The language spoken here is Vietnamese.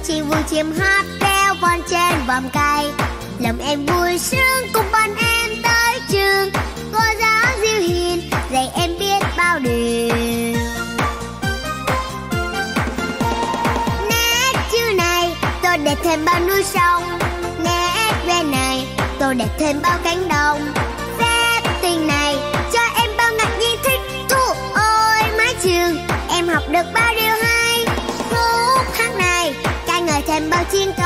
chim vui chim hót reo von trên vòm cây. Lòng em vui sướng cùng bọn em tới trường. Cô giáo dịu hiền dạy em biết bao điều. Nét chữ này tôi đẹp thêm bao núi sông. Nét ven này tôi đẹp thêm bao cánh đồng. Phép tình này cho em bao ngạc nhiên thích thú. Ôi mái trường em học được bao điều hay. Khúc hát này ca ngợi thêm bao chiến